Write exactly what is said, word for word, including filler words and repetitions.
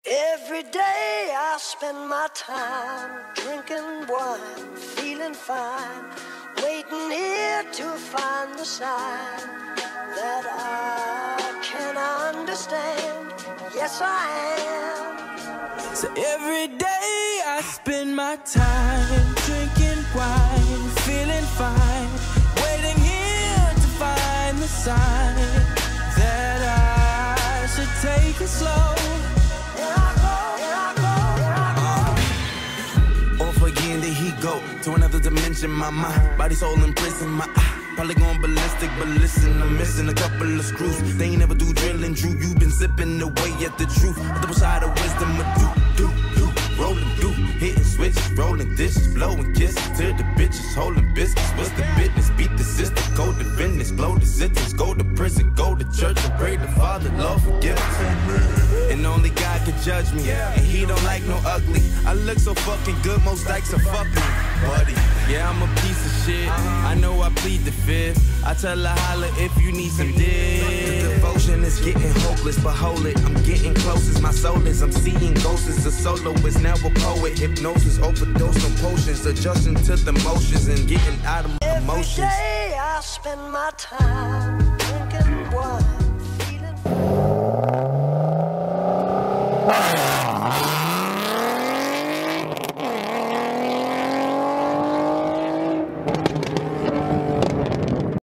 Every day I spend my time drinking wine, feeling fine, waiting here to find the sign that I can understand. Yes, I am. So every day I spend my time drinking wine, feeling fine, waiting here to find the sign that I should take it slow. Again, there he go to another dimension. My mind, body, soul in prison. My eye, probably going ballistic, but listen, I'm missing a couple of screws. They ain't never do drilling, Drew. You been zipping away at the truth. The double side of wisdom, a do, do, do, rolling, do, hitting switch, rolling dishes, blowing kisses to the bitches, holding biscuits. What's the business? Beat the system, go to business, blow the sentence, go to prison, go to church and pray to Father, Lord forgive us. And only God can judge me, and he don't like no ugly. I look so fucking good, most likes are fucking buddy. Yeah, I'm a piece of shit. I know I plead the fifth. I tell her holla if you need some dick. The devotion is getting hopeless, but hold it. I'm getting close as my soul is. I'm seeing ghosts as a soloist, now a poet. Hypnosis, overdose on potions, adjusting to the motions and getting out of my emotions. Every day I spend my time drinking wine.